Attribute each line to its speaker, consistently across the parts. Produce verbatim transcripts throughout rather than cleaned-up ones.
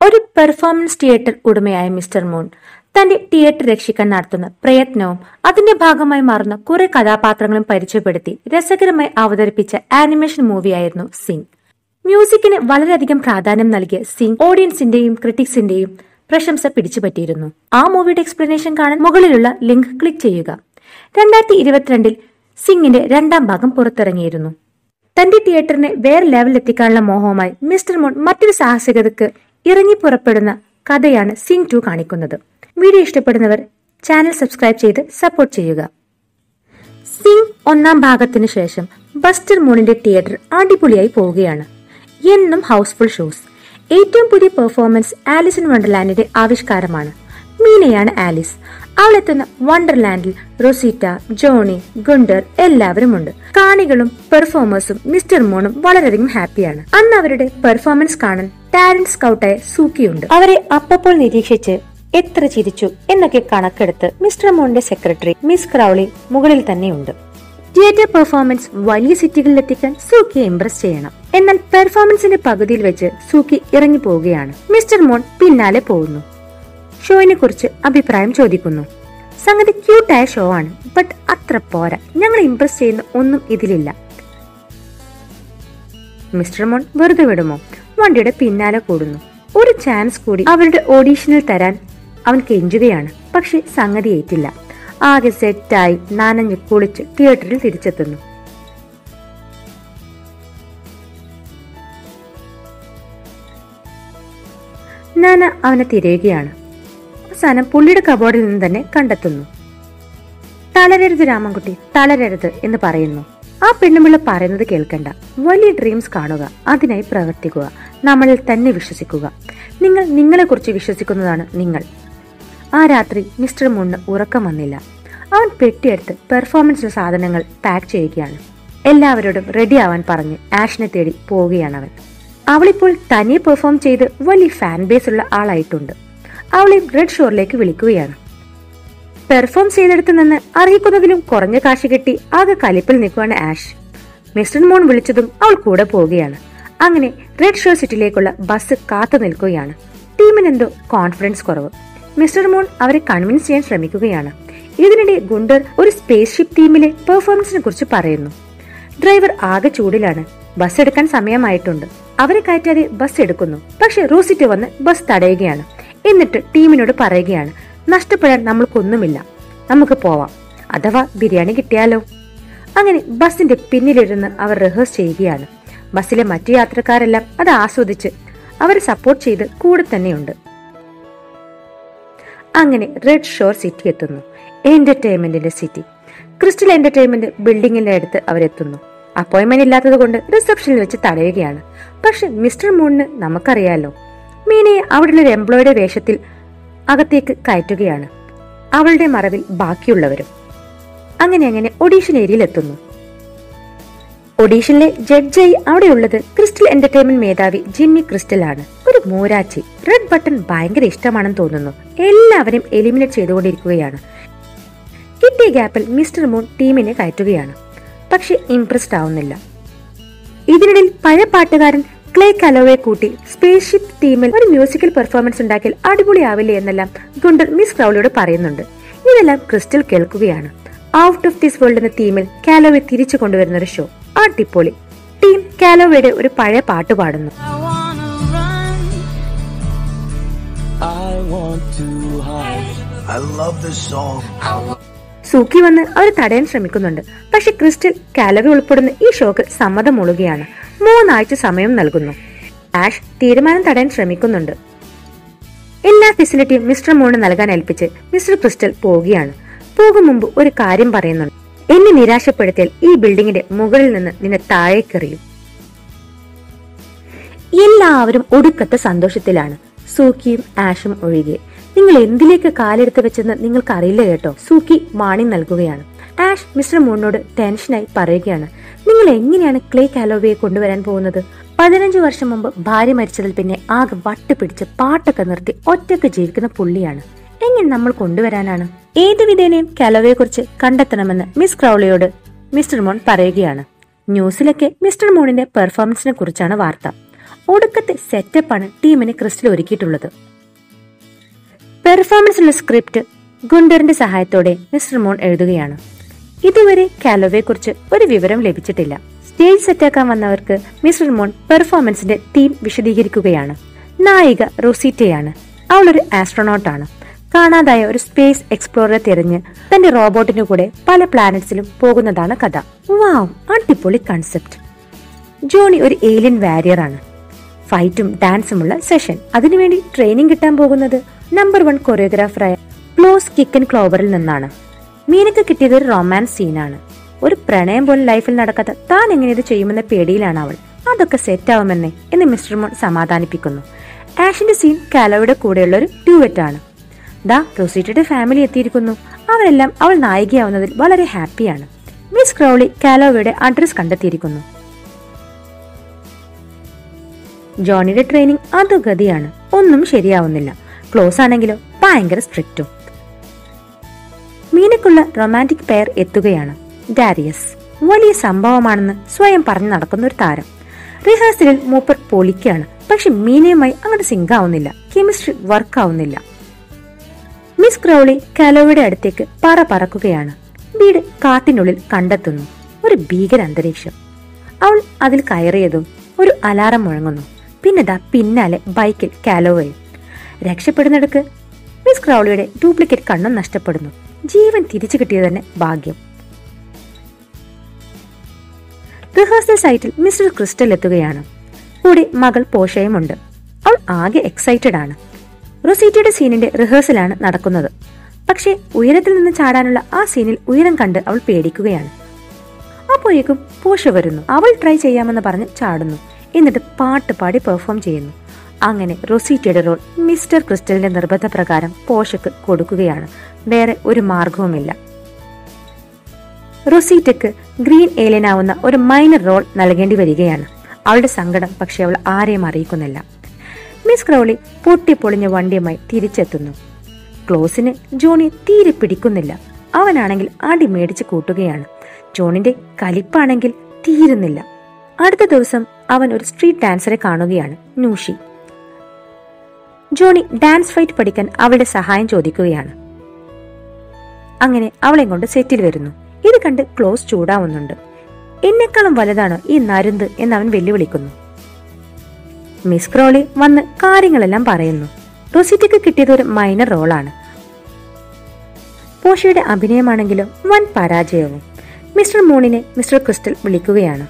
Speaker 1: ഒരു performance theatre ഉടമയായ mister Moon തന്റെ തിയേറ്റർ രക്ഷിക്കാൻ നടത്തുന്ന പ്രയത്നവും അതിന്റെ ഭാഗമായി മാറുന്ന കുറെ കഥാപാത്രങ്ങളും പരിചയപ്പെടുത്തി രസകരമായി അവതരിപ്പിച്ച ആനിമേഷൻ മൂവിയായിരുന്നു സിംഗ്. മ്യൂസിക്കിന് വളരെയധികം പ്രാധാന്യം നൽകിയ സിംഗ് ഓഡിയൻസിന്റെയും ക്രിറ്റിക്സിന്റെയും പ്രശംസ പിടിച്ചുപറ്റിയിരുന്നു. ആ മൂവിയുടെ എക്സ്പ്ലനേഷൻ കാണാൻ മുകളിലുള്ള ലിങ്ക് ക്ലിക്ക് ചെയ്യുക. രണ്ടായിരത്തി ഇരുപത്തിരണ്ടിൽ സിംഗിന്റെ രണ്ടാം ഭാഗം പുറത്തിറങ്ങിയിരുന്നു. തന്റെ തിയേറ്ററിനെ വേറെ ലെവലിൽ എത്തിക്കാനുള്ള മോഹവുമായി മിസ്റ്റർ മൂൺ മറ്റൊരു സാഹസികതയ്ക്ക് ഇറങ്ങി പുറപ്പെടുന്ന കഥയാണ് സിംഗ് ടു കാണിക്കുന്നത്. വീഡിയോ ഇഷ്ടപ്പെടുന്നവർ ചാനൽ സബ്സ്ക്രൈബ് ചെയ്ത് സപ്പോർട്ട് ചെയ്യുക. സിംഗ് ഒന്നാം ഭാഗത്തിന് ശേഷം ബസ്റ്റർ മൂണിന്റെ തിയേറ്റർ അടിപൊളിയായി പോവുകയാണ്. എന്നും ഹൗസ്ഫുൾ ഷോസ്. ഏറ്റവും പുതിയ പെർഫോമൻസ് ആലിസ് ഇൻ വണ്ടർലാൻഡിന്റെ ആവിഷ്കാരമാണ്. മീനയാണ് ആലിസ്. അവളെത്തുന്ന വണ്ടർലാൻഡിൽ റൊസീറ്റ, ജോണി, ഗുണ്ടർ എല്ലാവരും ഉണ്ട്. കാണികളും പെർഫോമേഴ്സും മിസ്റ്റർ മൂണും വളരെയധികം ഹാപ്പിയാണ്. അന്ന് അവരുടെ പെർഫോമൻസ് കാണാൻ ടാലന്റ് സ്കൗട്ടായ സൂക്കിയുണ്ട്. അവരെ അപ്പപ്പോൾ നിരീക്ഷിച്ച് എത്ര ചിരിച്ചു എന്നൊക്കെ കണക്കെടുത്ത് മിസ്റ്റർ മൂണിന്റെ സെക്രട്ടറി മിസ് ക്രൗളി മുകളിൽ തന്നെയുണ്ട്. തിയേറ്റർ പെർഫോമൻസ് വലിയ സിറ്റികളിൽ എത്തിക്കാൻ സൂക്കിയെ ഇംപ്രസ് ചെയ്യണം. എന്നാൽ പെർഫോമൻസിന്റെ പകുതിയിൽ വെച്ച് സൂക്കി ഇറങ്ങി പോവുകയാണ്. മിസ്റ്റർ മൂൺ പിന്നാലെ പോകുന്നു. ഷോയിനെ കുറിച്ച് അഭിപ്രായം ചോദിക്കുന്നു. സംഗതി ക്യൂട്ടായ ഷോ ആണ്, ബട്ട് അത്ര പോരാ. ഞങ്ങൾ ഇംപ്രസ് ചെയ്യുന്ന ഒന്നും ഇതിലില്ല. മിസ്റ്റർ മൂൺ വെറുതെ വിടുമോ? വണ്ടിയുടെ പിന്നാലെ കൂടുന്നു. ഒരു ചാൻസ് കൂടി അവരുടെ ഓഡീഷനിൽ തരാൻ അവൻ കെഞ്ചുകയാണ്. പക്ഷെ സംഗതി ഏറ്റില്ല. ആകെ സെറ്റായി നനഞ്ഞ് കുളിച്ച് തിയേറ്ററിൽ തിരിച്ചെത്തുന്നു. നാന അവനെ തിരയുകയാണ്. അവസാനം പുള്ളിയുടെ കബോർഡിൽ നിന്ന് തന്നെ കണ്ടെത്തുന്നു. തളരരുത് രാമൻകുട്ടി, തളരരുത് എന്ന് പറയുന്നു. ആ പെണ്ണുമ്പിള്ള പറയുന്നത് കേൾക്കണ്ട. വലിയ ഡ്രീംസ് കാണുക, അതിനായി പ്രവർത്തിക്കുക, നമ്മളിൽ തന്നെ വിശ്വസിക്കുക. നിങ്ങൾ നിങ്ങളെ കുറിച്ച് വിശ്വസിക്കുന്നതാണ് നിങ്ങൾ. ആ രാത്രി മിസ്റ്റർ മൂണിന് ഉറക്കം വന്നില്ല. അവൻ പെട്ടിയെടുത്ത് പെർഫോമൻസ് സാധനങ്ങൾ പാക്ക് ചെയ്യുകയാണ്. എല്ലാവരോടും റെഡി ആവാൻ പറഞ്ഞ് ആഷിനെ തേടി പോവുകയാണ് അവൻ. അവളിപ്പോൾ തനിയെ പെർഫോം ചെയ്ത് വലിയ ഫാൻ ബേസ് ഉള്ള ആളായിട്ടുണ്ട്. അവളെ റെഡ് ഷോറിലേക്ക് വിളിക്കുകയാണ്. പെർഫോം ചെയ്തെടുത്ത് നിന്ന് അർഹിക്കുന്നതിലും കുറഞ്ഞ കാശ് കെട്ടി ആകെ കലിപ്പിൽ നിൽക്കുകയാണ് ആഷ്. മിസ്റ്റർ മൂൺ വിളിച്ചതും അവൾ കൂടെ പോവുകയാണ്. അങ്ങനെ റെഡ് ഷോർ സിറ്റിയിലേക്കുള്ള ബസ് കാത്തു നിൽക്കുകയാണ്. ടീമിനെന്തോ കോൺഫിഡൻസ് കുറവ്. മിസ്റ്റർ മൂൺ അവരെ കൺവിൻസ് ചെയ്യാൻ ശ്രമിക്കുകയാണ്. ഇതിനിടെ ഗുണ്ടർ ഒരു സ്പേസ് ഷിപ്പ് ടീമിലെ പെർഫോമൻസിനെ കുറിച്ച് പറയുന്നു. ഡ്രൈവർ ആകെ ചൂടിലാണ്. ബസ് എടുക്കാൻ സമയമായിട്ടുണ്ട്. അവരെ കയറ്റാതെ ബസ് എടുക്കുന്നു. പക്ഷെ റോസിറ്റ് വന്ന് ബസ് തടയുകയാണ്. എന്നിട്ട് ടീമിനോട് പറയുകയാണ്, നഷ്ടപ്പെടാൻ നമ്മൾക്കൊന്നുമില്ല, നമുക്ക് പോവാം. അഥവാ ബിരിയാണി കിട്ടിയാലോ? അങ്ങനെ ബസിന്റെ പിന്നിലിരുന്ന് അവർ റിഹേഴ്സ് ചെയ്യുകയാണ്. ബസ്സിലെ മറ്റു യാത്രക്കാരെല്ലാം അത് ആസ്വദിച്ച് അവരെ സപ്പോർട്ട് ചെയ്ത് കൂടെ തന്നെയുണ്ട്. അങ്ങനെ റെഡ് ഷോർ സിറ്റി എത്തുന്നു. എന്റർടൈൻമെന്റിന്റെ സിറ്റി. ക്രിസ്റ്റൽ എന്റർടൈൻമെന്റ് ബിൽഡിംഗിന്റെ അടുത്ത് അവരെത്തുന്നു. അപ്പോയിന്റ്മെന്റ് ഇല്ലാത്തത് കൊണ്ട് റിസപ്ഷനിൽ വെച്ച് തടയുകയാണ്. പക്ഷെ മിസ്റ്റർ മൂണിന് നമുക്കറിയാലോ, മീനയെ അവിടെയുള്ള ഒരു എംപ്ലോയിയുടെ വേഷത്തിൽ അകത്തേക്ക് കയറ്റുകയാണ്. അവളുടെ മറവിൽ ബാക്കിയുള്ളവരും. അങ്ങനെ അങ്ങനെ ഒഡീഷൻ ഏരിയയിൽ എത്തുന്നു. ഒഡീഷനിലെ ജഡ്ജായി അവിടെയുള്ളത് ക്രിസ്റ്റൽ എന്റർടൈൻമെന്റ് മേധാവി ജിമ്മി ക്രിസ്റ്റൽ ആണ്. ഒരു മൂരാച്ചി. റെഡ് ബട്ടൺ ഭയങ്കര ഇഷ്ടമാണെന്ന് തോന്നുന്നു. എല്ലാവരും എലിമിനേറ്റ് ചെയ്തുകൊണ്ടിരിക്കുകയാണ്. കിട്ടിയ ഗ്യാപ്പിൽ മിസ്റ്റർ മൂൺ ടീമിനെ കയറ്റുകയാണ്. പക്ഷെ ഇംപ്രസ്ഡ് ആവുന്നില്ല. ഇതിനിടയിൽ പഴയ പാട്ടുകാരൻ ക്ലേ കലോവെ കൂട്ടി സ്പേസ് ഷിപ്പ് ടീമിൽ ഒരു മ്യൂസിക്കൽ പെർഫോമൻസ് ഉണ്ടാക്കിയാൽ അടിപൊളിയാവില്ലേ എന്നെല്ലാം ഗുണ്ടർ മിസ് ക്രൗളിയോട് പറയുന്നുണ്ട്. ഇതെല്ലാം ക്രിസ്റ്റൽ കേൾക്കുകയാണ്. ഔട്ട് ഓഫ് ദിസ് വേൾഡ് എന്ന തീമിൽ കാലോവെ തിരിച്ചു കൊണ്ടുവരുന്ന ഒരു ഷോ. അടിപൊളി. ടീം കാലോവയുടെ ഒരു പഴയ പാട്ട് പാടുന്നു. സൂക്കി വന്ന് അവർ തടയാൻ ശ്രമിക്കുന്നുണ്ട്. പക്ഷെ ക്രിസ്റ്റൽ കാലോവെ ഉൾപ്പെടുന്ന ഈ ഷോക്ക് സമ്മതം മൂളുകയാണ്. മൂന്നാഴ്ച സമയം നൽകുന്നു. ആഷ് തീരുമാനം തടയാൻ ശ്രമിക്കുന്നുണ്ട്. എല്ലാ ഫെസിലിറ്റിയും മിസ്റ്റർ മൂണ് നൽകാൻ ഏൽപ്പിച്ച് മിസ്റ്റർ ക്രിസ്റ്റൽ പോവുകയാണ്. പോകും മുമ്പ് ഒരു കാര്യം പറയുന്നുണ്ട്. എന്നെ നിരാശപ്പെടുത്തിയാൽ ഈ ബിൽഡിങ്ങിന്റെ മുകളിൽ നിന്ന് നിന്നെ താഴേക്കെറിയും. എല്ലാവരും ഒടുക്കത്തെ സന്തോഷത്തിലാണ്, സൂക്കിയും ആഷും ഒഴികെ. നിങ്ങൾ എന്തിലേക്ക് കാലെടുത്ത് വെച്ചെന്ന് നിങ്ങൾക്ക് അറിയില്ല കേട്ടോ. സൂക്കി വാണിംഗ് നൽകുകയാണ്. ആഷ് മിസ്റ്റർ മൂണിനോട് ടെൻഷനായി പറയുകയാണ്, നിങ്ങൾ എങ്ങനെയാണ് ക്ലേ കാലോവയെ കൊണ്ടുവരാൻ പോകുന്നത്? പതിനഞ്ചു വർഷം മുമ്പ് ഭാര്യ മരിച്ചതിൽ പിന്നെ ആകെ വട്ട് പിടിച്ച് പാട്ടൊക്കെ നിർത്തി ഒറ്റയ്ക്ക് ജീവിക്കുന്ന പുള്ളിയാണ്. എങ്ങനെ നമ്മൾ കൊണ്ടുവരാനാണ്? ഏത് വിധേനയും കാലോവയെ കുറിച്ച് കണ്ടെത്തണമെന്ന് മിസ് ക്രൗളിയോട് മിസ്റ്റർ മൂൺ പറയുകയാണ്. ന്യൂസിലൊക്കെ മിസ്റ്റർ മൂണിന്റെ പെർഫോമൻസിനെ കുറിച്ചാണ് വാർത്ത. ഒടുക്കത്തെ സെറ്റപ്പാണ് ടീമിന് ക്രിസ്റ്റൽ ഒരുക്കിയിട്ടുള്ളത്. പെർഫോമൻസിലുള്ള സ്ക്രിപ്റ്റ് ഗുണ്ടറിന്റെ സഹായത്തോടെ മിസ്റ്റർ മൂൺ എഴുതുകയാണ്. ഇതുവരെ കാലോവയെ കുറിച്ച് ഒരു വിവരം ലഭിച്ചിട്ടില്ല. സ്റ്റേജ് സെറ്റാക്കാൻ വന്നവർക്ക് മിസ്റ്റർ മൂൺ പെർഫോമൻസിന്റെ തീം വിശദീകരിക്കുകയാണ്. നായിക റോസീറ്റയാണ്. അവളൊരു ആസ്ട്രോനോട്ടാണ്. കാണാതായ ഒരു സ്പേസ് എക്സ്പ്ലോററെ തിരഞ്ഞ് തന്റെ റോബോട്ടിനു കൂടെ പല പ്ലാനറ്റ്സിലും പോകുന്നതാണ് കഥ. വാവ്, അടിപൊളി കൺസെപ്റ്റ്. ജോണി ഒരു ഏലിയൻ വാരിയർ ആണ്. ഫൈറ്റും ഡാൻസുമുള്ള സെഷൻ. അതിനുവേണ്ടി ട്രെയിനിങ് കിട്ടാൻ പോകുന്നത് നമ്പർ വൺ കൊറിയോഗ്രാഫറായ ക്ലോസ് കിക്കൻ ക്ലോവറിൽ നിന്നാണ്. മീനക്ക് കിട്ടിയത് ഒരു റൊമാൻസ് സീനാണ്. ഒരു പ്രണയം പോലും ലൈഫിൽ നടക്കാത്ത താൻ എങ്ങനെ ഇത് ചെയ്യുമെന്ന പേടിയിലാണ് അവൾ. അതൊക്കെ സെറ്റ് ആവുമെന്നേ എന്ന് മിസ്റ്റർ മോൺ സമാധാനിപ്പിക്കുന്നു. ആഷിന്റെ സീൻ കാലോയുടെ കൂടെയുള്ള ഒരു ഡ്യൂവറ്റ് ആണ്. ദാ റോസീറ്റയുടെ ഫാമിലി എത്തിയിരിക്കുന്നു. അവരെല്ലാം അവൾ നായികയാവുന്നതിൽ വളരെ ഹാപ്പിയാണ്. മിസ് ക്രൗളി കാലോവയുടെ അഡ്രസ് കണ്ടെത്തിയിരിക്കുന്നു. ജോണിയുടെ ട്രെയിനിങ് അതുഗതിയാണ്. ഒന്നും ശരിയാവുന്നില്ല. ക്ലോസ് ആണെങ്കിലോ ഭയങ്കര സ്ട്രിക്റ്റും. മീനക്കുള്ള റൊമാൻറ്റിക് പെയർ എത്തുകയാണ്. ഡാരിയസ് വലിയ സംഭവമാണെന്ന് സ്വയം പറഞ്ഞു നടക്കുന്ന ഒരു താരം. റിഹേഴ്സലിൽ മൂപ്പർ പൊളിക്കാണ്. പക്ഷെ മീനയുമായി അങ്ങോട്ട് സിങ്ക് ആവുന്നില്ല. കെമിസ്ട്രി വർക്ക് ആവുന്നില്ല. മിസ് ക്രൗളി കാലോവയുടെ അടുത്തേക്ക് പറ പറക്കുകയാണ്. വീട് കാട്ടിനുള്ളിൽ കണ്ടെത്തുന്നു. ഒരു ഭീകര അന്തരീക്ഷം. അവൾ അതിൽ കയറിയതും ഒരു അലാറം മുഴങ്ങുന്നു. പിന്നെതാ പിന്നാലെ ബൈക്കിൽ കാലോവയും. രക്ഷപ്പെടുന്നിടക്ക് മിസ് ക്രൗളിയുടെ ഡ്യൂപ്ലിക്കേറ്റ് കണ്ണും നഷ്ടപ്പെടുന്നു. ജീവൻ തിരിച്ചു കിട്ടിയത് തന്നെ ഭാഗ്യം. റിഹേഴ്സൽ സൈറ്റിൽ മിസ്റ്റർ ക്രിസ്റ്റൽ എത്തുകയാണ്. കൂടെ മകൾ പോഷയും ഉണ്ട്. അവൾ ആകെ എക്സൈറ്റഡ് ആണ്. റൊസീറ്റയുടെ സീനിന്റെ റിഹേഴ്സലാണ് നടക്കുന്നത്. പക്ഷേ ഉയരത്തിൽ നിന്ന് ചാടാനുള്ള ആ സീനിൽ ഉയരം കണ്ട് അവൾ പേടിക്കുകയാണ്. അപ്പോഴേക്കും പോഷ വരുന്നു. അവൾ ട്രൈ ചെയ്യാമെന്ന് പറഞ്ഞ് ചാടുന്നു. എന്നിട്ട് പാട്ട് പാടി പെർഫോം ചെയ്യുന്നു. അങ്ങനെ റൊസീറ്റയുടെ റോൾ മിസ്റ്റർ ക്രിസ്റ്റലിന്റെ നിർബന്ധപ്രകാരം പോഷക്ക് കൊടുക്കുകയാണ്. വേറെ ഒരു മാർഗവുമില്ല. റൊസീറ്റയ്ക്ക് ഗ്രീൻ ഏലിയനാവുന്ന ഒരു മൈനർ റോൾ നൽകേണ്ടി വരികയാണ്. അവളുടെ സങ്കടം പക്ഷെ അവൾ ആരെയും അറിയിക്കുന്നില്ല. മിസ് ക്രൗളി പൊട്ടിപ്പൊളിഞ്ഞ വണ്ടിയുമായി തിരിച്ചെത്തുന്നു. ക്ലോസിന് ജോണി തീരെ പിടിക്കുന്നില്ല. അവനാണെങ്കിൽ അടി മേടിച്ച് കൂട്ടുകയാണ്. ജോണിന്റെ കലിപ്പാണെങ്കിൽ തീരുന്നില്ല. അടുത്ത ദിവസം അവൻ ഒരു സ്ട്രീറ്റ് ഡാൻസറെ കാണുകയാണ്, നൂഷി. ജോണി ഡാൻസ് ഫൈറ്റ് പഠിക്കാൻ അവളുടെ സഹായം ചോദിക്കുകയാണ്. അങ്ങനെ അവളെ കൊണ്ട് സെറ്റിൽ വരുന്നു. ഇത് കണ്ട് ക്ലോസ് ചൂടാവുന്നുണ്ട്. എന്നെക്കാളും വലുതാണോ ഈ നരുന്ത് എന്ന് അവൻ വെല്ലുവിളിക്കുന്നു. മിസ് ക്രോളി വന്ന് കാര്യങ്ങളെല്ലാം പറയുന്നു. റൊസീറ്റയ്ക്ക് കിട്ടിയത് ഒരു മൈനർ റോളാണ്. പോഷയുടെ അഭിനയമാണെങ്കിലും വൻ പരാജയവും. മിസ്റ്റർ മൂണിനെ മിസ്റ്റർ ക്രിസ്റ്റൽ വിളിക്കുകയാണ്.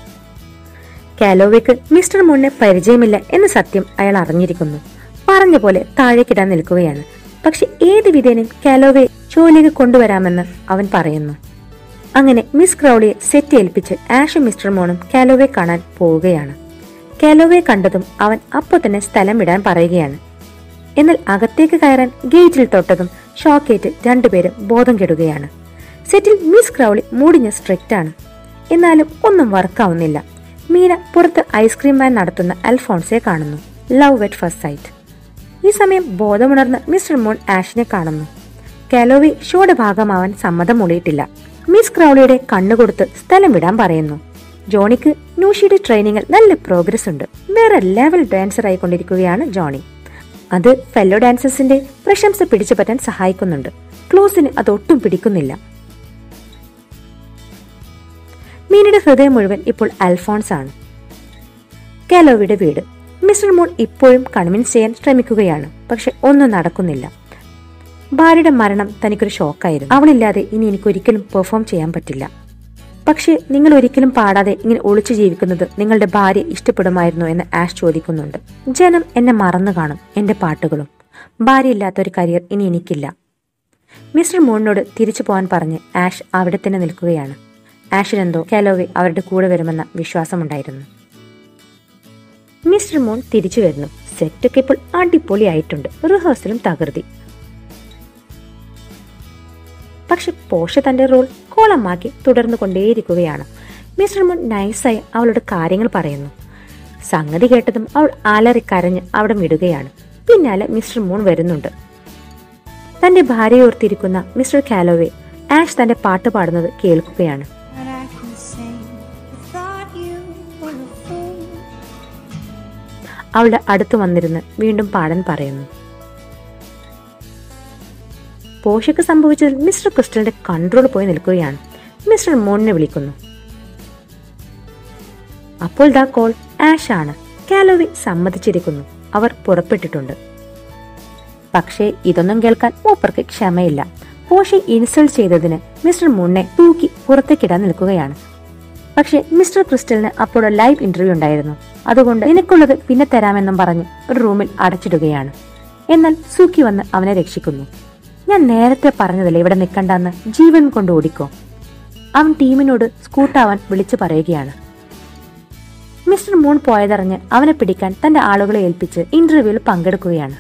Speaker 1: കാലോവയ്ക്ക് മിസ്റ്റർ മൂണിനെ പരിചയമില്ല എന്ന സത്യം അയാൾ അറിഞ്ഞിരിക്കുന്നു. പറഞ്ഞ പോലെ താഴേക്കിടാൻ നിൽക്കുകയാണ്. പക്ഷെ ഏത് വിധേനയും കാലോവയെ ഷോയിലേക്ക് കൊണ്ടുവരാമെന്ന് അവൻ പറയുന്നു. അങ്ങനെ മിസ് ക്രൗളിയെ സെറ്റ് ഏൽപ്പിച്ച് ആഷും മിസ്റ്റർ മോണും കാലോവയെ കാണാൻ പോവുകയാണ്. കാലോവയെ കണ്ടതും അവൻ അപ്പോൾ തന്നെ സ്ഥലം വിടാൻ പറയുകയാണ്. എന്നാൽ അകത്തേക്ക് കയറാൻ ഗേറ്റിൽ തൊട്ടതും ഷോക്കേറ്റ് രണ്ടുപേരും ബോധം കെടുകയാണ്. സെറ്റിൽ മിസ് ക്രൗളി മൂടിഞ്ഞ സ്ട്രിക്റ്റ് ആണ്. എന്നാലും ഒന്നും വർക്കാവുന്നില്ല. മീന പുറത്ത് ഐസ്ക്രീം വാൻ നടത്തുന്ന അൽഫോൺസെ കാണുന്നു. Love at first sight. ഈ സമയം ബോധമുണർന്ന മിസ്റ്റർ മോൺ ആഷിനെ കാണുന്നു. കാലോവി ഷോയുടെ ഭാഗമാവാൻ സമ്മതം മൂളിയിട്ടില്ല. മിസ് ക്രൗളിയുടെ കണ്ണുകൊടുത്ത് സ്ഥലം വിടാൻ പറയുന്നു. ജോണിക്ക് നൂഷിയുടെ ട്രെയിനിങ്ങിൽ നല്ല പ്രോഗ്രസ് ഉണ്ട്. വേറെ ലെവൽ ഡാൻസർ ആയിക്കൊണ്ടിരിക്കുകയാണ് ജോണി. അത് ഫെല്ലോ ഡാൻസേഴ്സിന്റെ പ്രശംസ പിടിച്ചു പറ്റാൻ സഹായിക്കുന്നുണ്ട്. ക്ലോസിന് അതൊട്ടും പിടിക്കുന്നില്ല. മീനയുടെ ഹൃദയം മുഴുവൻ ഇപ്പോൾ അൽഫോൺസ് ആണ്. കാലോവിയുടെ വീട്. മിസ്റ്റർ മൂൺ ഇപ്പോഴും കൺവിൻസ് ചെയ്യാൻ ശ്രമിക്കുകയാണ്. പക്ഷെ ഒന്നും നടക്കുന്നില്ല. ഭാര്യയുടെ മരണം തനിക്കൊരു ഷോക്കായിരുന്നു. അവളില്ലാതെ ഇനി എനിക്ക് ഒരിക്കലും പെർഫോം ചെയ്യാൻ പറ്റില്ല. പക്ഷെ നിങ്ങൾ ഒരിക്കലും പാടാതെ ഇങ്ങനെ ഒളിച്ചു ജീവിക്കുന്നത് നിങ്ങളുടെ ഭാര്യ ഇഷ്ടപ്പെടുമായിരുന്നു എന്ന് ആഷ് ചോദിക്കുന്നുണ്ട്. ജനം എന്നെ മറന്നു കാണും, എന്റെ പാട്ടുകളും. ഭാര്യയില്ലാത്ത ഒരു കരിയർ ഇനി എനിക്കില്ല. മിസ്റ്റർ മൂണിനോട് തിരിച്ചു പോകാൻ പറഞ്ഞ് ആഷ് അവിടെ തന്നെ നിൽക്കുകയാണ്. ആഷിനെന്തോ കാലോവെ അവരുടെ കൂടെ വരുമെന്ന വിശ്വാസമുണ്ടായിരുന്നു. മിസ്റ്റർ മൂൺ തിരിച്ചു വരുന്നു. സെറ്റൊക്കെ ഇപ്പോൾ അടിപൊളിയായിട്ടുണ്ട്. റിഹേഴ്സലും തകൃതി. പക്ഷെ പോഷ തന്റെ റോൾ കോളമാക്കി തുടർന്നു കൊണ്ടേയിരിക്കുകയാണ്. മിസ്റ്റർ മൂൺ നൈസായി അവളോട് കാര്യങ്ങൾ പറയുന്നു. സംഗതി കേട്ടതും അവൾ അലറി കരഞ്ഞ് അവിടെ വിടുകയാണ്. പിന്നാലെ മിസ്റ്റർ മൂൺ വരുന്നുണ്ട്. തന്റെ ഭാര്യയോർത്തിരിക്കുന്ന മിസ്റ്റർ കാലോവെ ആഷ് തന്റെ പാട്ട് പാടുന്നത് കേൾക്കുകയാണ്. അവളുടെ അടുത്ത് വന്നിരുന്ന് വീണ്ടും പാടാൻ പറയുന്നു. പോഷയ്ക്ക് സംഭവിച്ചതിൽ മിസ്റ്റർ ക്രിസ്റ്റലിന്റെ കൺട്രോൾ പോയി നിൽക്കുകയാണ്. മിസ്റ്റർ മൂണിനെ വിളിക്കുന്നു. അപ്പോൾ ദാ കോൾ ആഷ് ആണ്. കാലോവെ സമ്മതിച്ചിരിക്കുന്നു. അവർ പുറപ്പെട്ടിട്ടുണ്ട്. പക്ഷേ ഇതൊന്നും കേൾക്കാൻ മൂപ്പർക്ക് ക്ഷമയില്ല. പോഷെ ഇൻസൾട്ട് ചെയ്തതിന് മിസ്റ്റർ മൂണിനെ തൂക്കി പുറത്തേക്കിടാൻ നിൽക്കുകയാണ്. പക്ഷെ മിസ്റ്റർ ക്രിസ്റ്റലിന് അപ്പോൾ ലൈവ് ഇന്റർവ്യൂ ഉണ്ടായിരുന്നു. അതുകൊണ്ട് നിനക്കുള്ളത് പിന്നെ തരാമെന്നും പറഞ്ഞ് ഒരു റൂമിൽ അടച്ചിടുകയാണ്. എന്നാൽ സൂക്കി വന്ന് അവനെ രക്ഷിക്കുന്നു. ഞാൻ നേരത്തെ പറഞ്ഞതല്ലേ ഇവിടെ നിൽക്കണ്ടെന്ന്, ജീവൻ കൊണ്ട് ഓടിക്കോ. അവൻ ടീമിനോട് സ്കൂട്ടാവാൻ വിളിച്ചു പറയുകയാണ്. മിസ്റ്റർ മൂൺ പോയതറിഞ്ഞ് അവനെ പിടിക്കാൻ തന്റെ ആളുകളെ ഏൽപ്പിച്ച് ഇന്റർവ്യൂവിൽ പങ്കെടുക്കുകയാണ്.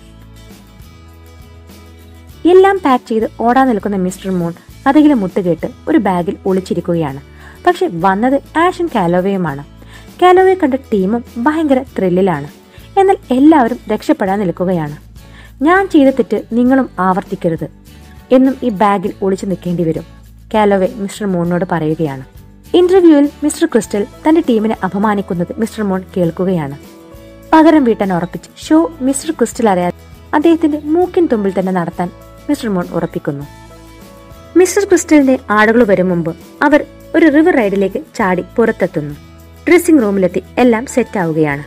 Speaker 1: എല്ലാം പാക്ക് ചെയ്ത് ഓടാൻ നിൽക്കുന്ന മിസ്റ്റർ മൂൺ കഥകിലെ മുട്ടുകേട്ട് ഒരു ബാഗിൽ ഒളിച്ചിരിക്കുകയാണ്. പക്ഷെ വന്നത് ആഷും കാലോവയുമാണ്. കാലോവയെ കണ്ട ടീമും ഭയങ്കര ത്രില്ലിലാണ്. എന്നാൽ എല്ലാവരും രക്ഷപ്പെടാൻ നിൽക്കുകയാണ്. ഞാൻ ചെയ്ത തെറ്റ് നിങ്ങളും ആവർത്തിക്കരുത്, എന്നും ഈ ബാഗിൽ ഒളിച്ചു നിൽക്കേണ്ടി വരും, കാലോവെ മിസ്റ്റർ മൂണിനോട് പറയുകയാണ്. ഇന്റർവ്യൂവിൽ മിസ്റ്റർ ക്രിസ്റ്റൽ തന്റെ ടീമിനെ അപമാനിക്കുന്നത് മിസ്റ്റർ മൂൺ കേൾക്കുകയാണ്. പകരം വീട്ടാൻ ഉറപ്പിച്ച് ഷോ മിസ്റ്റർ ക്രിസ്റ്റൽ അറിയാതെ അദ്ദേഹത്തിന്റെ മൂക്കിൻ തുമ്പിൽ തന്നെ നടത്താൻ മിസ്റ്റർ മൂൺ ഉറപ്പിക്കുന്നു. മിസ്റ്റർ ക്രിസ്റ്റലിന്റെ ആളുകൾ വരും മുമ്പ് അവർ ഒരു റിവർ റൈഡിലേക്ക് ചാടി പുറത്തെത്തുന്നു. ഡ്രസ്സിംഗ് റൂമിലെത്തി എല്ലാം സെറ്റ് ആവുകയാണ്.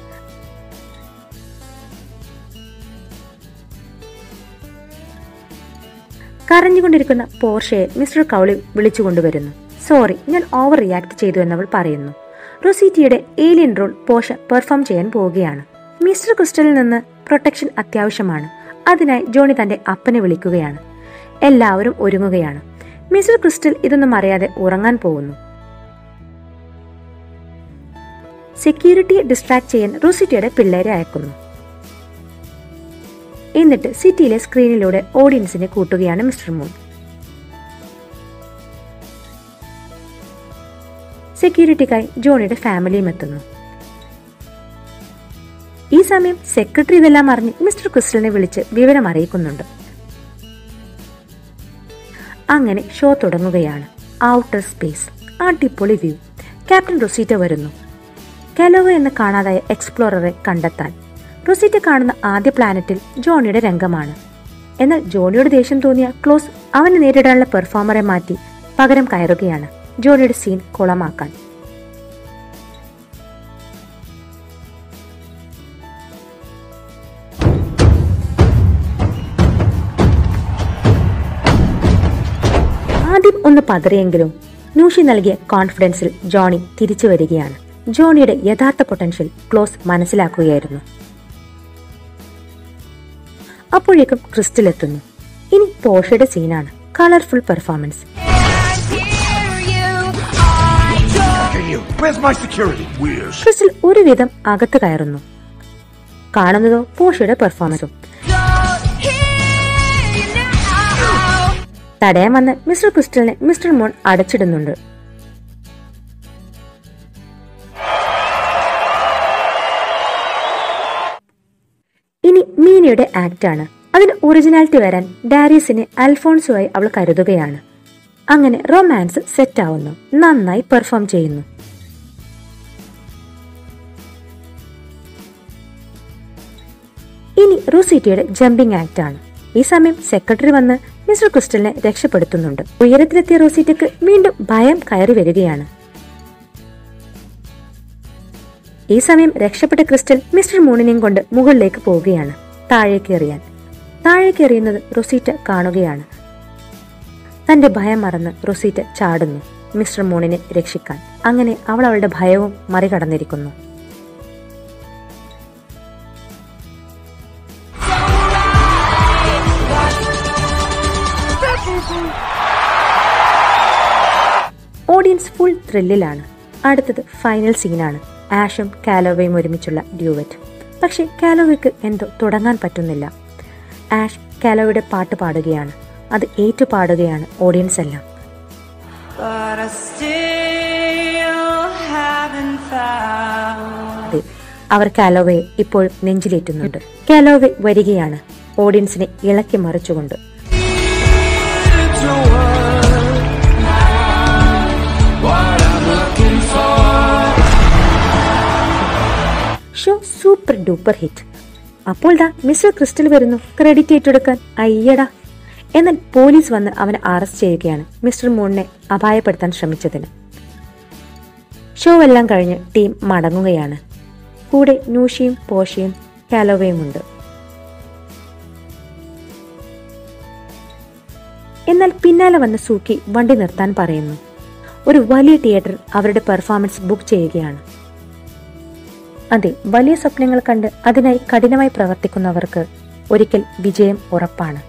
Speaker 1: കരഞ്ഞുകൊണ്ടിരിക്കുന്ന പോർഷയെ മിസ്റ്റർ കൗളി വിളിച്ചുകൊണ്ടുവരുന്നു. സോറി, ഞാൻ ഓവർ റിയാക്ട് ചെയ്തു എന്നവൾ പറയുന്നു. റൊസീറ്റിയുടെ ഏലിയൻ റോൾ പോർഷ പെർഫോം ചെയ്യാൻ പോവുകയാണ്. മിസ്റ്റർ ക്രിസ്റ്റലിൽ നിന്ന് പ്രൊട്ടക്ഷൻ അത്യാവശ്യമാണ്. അതിനായി ജോണി തന്റെ അപ്പനെ വിളിക്കുകയാണ്. എല്ലാവരും ഒരുങ്ങുകയാണ്. മിസ്റ്റർ ക്രിസ്റ്റൽ ഇതൊന്നും അറിയാതെ ഉറങ്ങാൻ പോകുന്നു. സെക്യൂരിറ്റിയെ ഡിസ്ട്രാക്ട് ചെയ്യാൻ റൊസീറ്റിയുടെ പിള്ളേരെ അയക്കുന്നു. എന്നിട്ട് സിറ്റിയിലെ സ്ക്രീനിലൂടെ ഓഡിയൻസിനെ കൂട്ടുകയാണ് മിസ്റ്റർ മൂൺ. സെക്യൂരിറ്റിക്കായി ജോണിയുടെ ഫാമിലിയും എത്തുന്നു. ഈ സമയം സെക്രട്ടറി ഇതെല്ലാം അറിഞ്ഞ് മിസ്റ്റർ ക്രിസ്റ്റലിനെ വിളിച്ച് വിവരം അറിയിക്കുന്നുണ്ട്. അങ്ങനെ ഷോ തുടങ്ങുകയാണ്. ഔട്ടർ സ്പേസ്, അടിപൊളി വ്യൂ. ക്യാപ്റ്റൻ റൊസീറ്റ വരുന്നു. കാലോവ എന്ന കാണാതായ എക്സ്പ്ലോററെ കണ്ടെത്താൻ. റൊസീറ്റ കാണുന്ന ആദ്യ പ്ലാനറ്റിൽ ജോണിയുടെ രംഗമാണ്. എന്നാൽ ജോണിയോട് ദേഷ്യം തോന്നിയ ക്ലോസ് അവനെ നേരിടാനുള്ള പെർഫോമറെ മാറ്റി പകരം കയറുകയാണ്, ജോണിയുടെ സീൻ കുളമാക്കാൻ. ആദ്യം ഒന്ന് പതറിയെങ്കിലും നൂഷി നൽകിയ കോൺഫിഡൻസിൽ ജോണി തിരിച്ചു വരികയാണ്. ജോണിയുടെ യഥാർത്ഥ പൊട്ടൻഷ്യൽ ക്ലോസ് മനസ്സിലാക്കുകയായിരുന്നു. അപ്പോഴേക്കും ക്രിസ്റ്റൽ എത്തുന്നു. ഇനി പോഷയുടെ സീനാണ്. Colourful performance. ക്രിസ്റ്റൽ ഒരുവിധം അകത്ത് കയറുന്നു. കാണുന്നതോ പോഷയുടെ പെർഫോമൻസും. തടയാൻ വന്ന മിസ്റ്റർ ക്രിസ്റ്റലിനെ മിസ്റ്റർ മോൺ അടച്ചിടുന്നുണ്ട്. ഇനി മീനയുടെ ആക്ടാണ്. അതിന് ഒറിജിനാലിറ്റി വരാൻ ഡാരിയസിനെ അൽഫോൺസുമായി അവൾ കരുതുകയാണ്. അങ്ങനെ റൊമാൻസ് സെറ്റ് ആവുന്നു. നന്നായി പെർഫോം ചെയ്യുന്നു. ഇനി റൊസീറ്റയുടെ ജമ്പിംഗ് ആക്ട് ആണ്. ഈ സമയം സെക്രട്ടറി വന്ന് മിസ്റ്റർ ക്രിസ്റ്റലിനെ രക്ഷപ്പെടുത്തുന്നുണ്ട്. ഉയരത്തിലെത്തിയ റൊസീറ്റയ്ക്ക് വീണ്ടും ഭയം കയറി വരികയാണ്. ഈ സമയം രക്ഷപ്പെട്ട ക്രിസ്റ്റൽ മിസ്റ്റർ മൂണിനെയും കൊണ്ട് മുകളിലേക്ക് പോവുകയാണ്, താഴേക്ക് എറിയാൻ. താഴേക്ക് എറിയുന്നത് റൊസീറ്റ കാണുകയാണ്. തന്റെ ഭയം മറന്ന് റൊസീറ്റ ചാടുന്നു മിസ്റ്റർ മൂണിനെ രക്ഷിക്കാൻ. അങ്ങനെ അവൾ അവളുടെ ഭയവും മറികടന്നിരിക്കുന്നു. Audience full ത്രില്ലിലാണ്. അടുത്തത് ഫൈനൽ സീനാണ്. ആഷും കാലോവയും ഒരുമിച്ചുള്ള ഡ്യൂവറ്റ്. പക്ഷെ കാലോവയ്ക്ക് എന്തോ തുടങ്ങാൻ പറ്റുന്നില്ല. ആഷ് കാലോവയുടെ പാട്ട് പാടുകയാണ്. അത് ഏറ്റു പാടുകയാണ് ഓഡിയൻസ് എല്ലാം. അവർ കാലോവയെ ഇപ്പോഴും നെഞ്ചിലേറ്റുന്നുണ്ട്. കാലോവെ വരികയാണ്, ഓഡിയൻസിനെ ഇളക്കി മറിച്ചുകൊണ്ട്. Show super duper hit. അപ്പോൾ ദാ മിസ്റ്റർ ക്രിസ്റ്റൽ വരുന്നു ക്രെഡിറ്റ് ഏറ്റെടുക്കാൻ. അയ്യടാ. എന്നാൽ പോലീസ് വന്ന് അവനെ അറസ്റ്റ് ചെയ്യുകയാണ് മിസ്റ്റർ മൂണിനെ അപായപ്പെടുത്താൻ ശ്രമിച്ചതിന്. ഷോ എല്ലാം കഴിഞ്ഞ് ടീം മടങ്ങുകയാണ്. കൂടെ നൂഷിയും പോഷയും കാലോവയും ഉണ്ട്. എന്നാൽ പിന്നാലെ വന്ന് സൂക്കി വണ്ടി നിർത്താൻ പറയുന്നു. ഒരു വലിയ തിയേറ്റർ അവരുടെ പെർഫോമൻസ് ബുക്ക് ചെയ്യുകയാണ്. അതെ, വലിയ സ്വപ്നങ്ങൾ കണ്ട് അതിനായി കഠിനമായി പ്രവർത്തിക്കുന്നവർക്ക് ഒരിക്കൽ വിജയം ഉറപ്പാണ്.